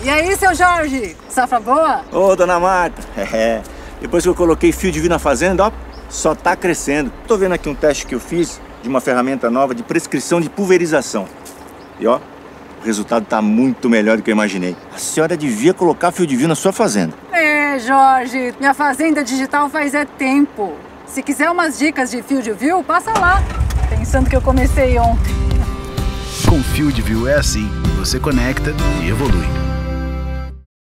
E aí, seu Jorge? Safra boa? Ô, dona Marta. Depois que eu coloquei fio de vidro na fazenda, ó, só tá crescendo. Tô vendo aqui um teste que eu fiz de uma ferramenta nova de prescrição de pulverização. E ó, o resultado tá muito melhor do que eu imaginei. A senhora devia colocar fio de vidro na sua fazenda. Jorge, minha fazenda digital faz tempo. Se quiser umas dicas de fio de vidro, passa lá. Pensando que eu comecei ontem. Com Fio de View é assim, você conecta e evolui.